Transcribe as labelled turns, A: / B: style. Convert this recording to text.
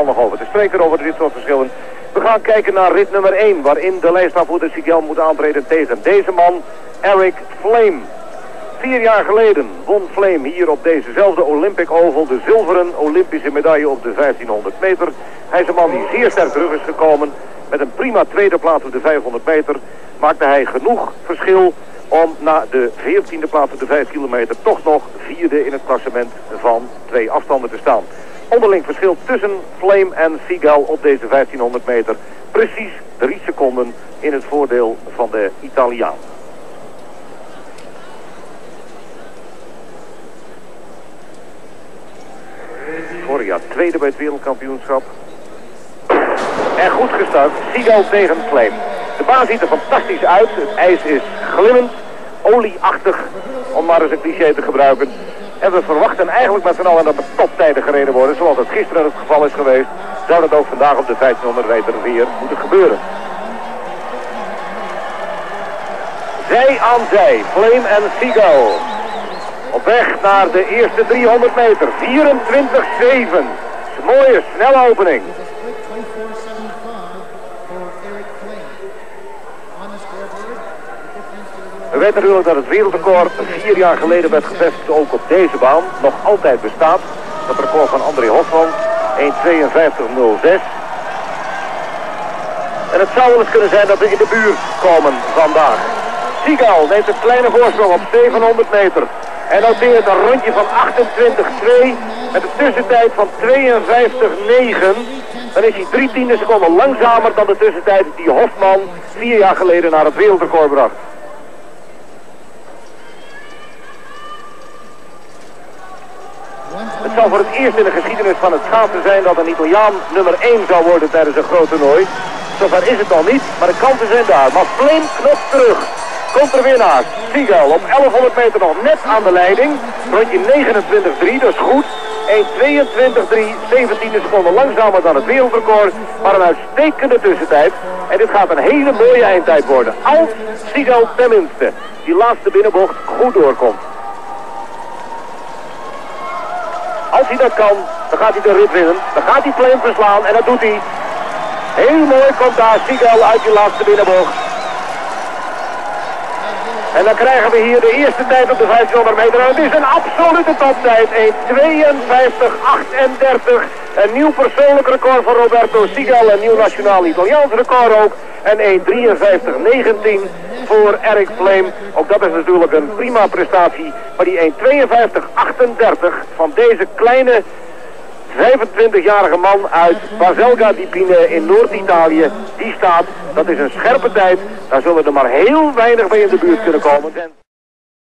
A: nog over te spreken over dit soort verschillen. We gaan kijken naar rit nummer 1, waarin de lijstafvoerder Sigel moet aantreden tegen deze man, Eric Flame. 4 jaar geleden won Flame hier op dezezelfde Olympic Oval de zilveren Olympische medaille op de 1500 meter. Hij is een man die zeer sterk terug is gekomen. Met een prima tweede plaats op de 500 meter maakte hij genoeg verschil om na de 14e plaats op de 5 kilometer toch nog 4e in het klassement van 2 afstanden te staan. Onderling verschil tussen Flame en Sigel op deze 1500 meter. Precies 3 seconden in het voordeel van de Italiaan. Vorig jaar tweede bij het wereldkampioenschap. En goed gestart, Sigel tegen Flame. De baan ziet er fantastisch uit. Het ijs is glimmend, olieachtig, om maar eens een cliché te gebruiken. En we verwachten eigenlijk met z'n allen dat er toptijden gereden worden. Zoals het gisteren het geval is geweest, zou dat ook vandaag op de 1500 meter weer moeten gebeuren. Zij aan zij, Flame en Sigel. Op weg naar de eerste 300 meter. 24-7. Een mooie, snelle opening. We weten natuurlijk dat het wereldrecord 4 jaar geleden werd gevestigd, ook op deze baan. Nog altijd bestaat. Dat record van André Hofman. 1:52:06. En het zou wel eens kunnen zijn dat we in de buurt komen vandaag. Sigel neemt een kleine voorsprong op 700 meter. En noteert een rondje van 28:2 met een tussentijd van 52:9. Dan is hij 3/10 seconden langzamer dan de tussentijd die Hofman 4 jaar geleden naar het wereldrecord bracht. Het zal voor het eerst in de geschiedenis van het schaatsen zijn dat een Italiaan nummer 1 zou worden tijdens een groot toernooi. Zover is het dan niet, maar de kansen zijn daar. Maar Flame knopt terug. Komt er weer naast. Sigel op 1100 meter nog net aan de leiding. Rondje 29:3, dus goed. 1:22:3, 17 seconden langzamer dan het wereldrecord. Maar een uitstekende tussentijd. En dit gaat een hele mooie eindtijd worden. Als Sigel tenminste die laatste binnenbocht goed doorkomt. Als hij dat kan, dan gaat hij de rit winnen. Dan gaat hij Flame verslaan en dat doet hij. Heel mooi komt daar Sigel uit die laatste binnenbocht. En dan krijgen we hier de eerste tijd op de 1500 meter. En het is een absolute toptijd. 1:52:38. Een nieuw persoonlijk record voor Roberto Sigel. Een nieuw nationaal Italiaans record ook. En 1:53:19 voor Eric Flame. Ook dat is natuurlijk een prima prestatie. Maar die 1:52:38 van deze kleine 25-jarige man uit Baselga di Pine in Noord-Italië, die staat, dat is een scherpe tijd. Daar zullen er maar heel weinig mee in de buurt kunnen komen.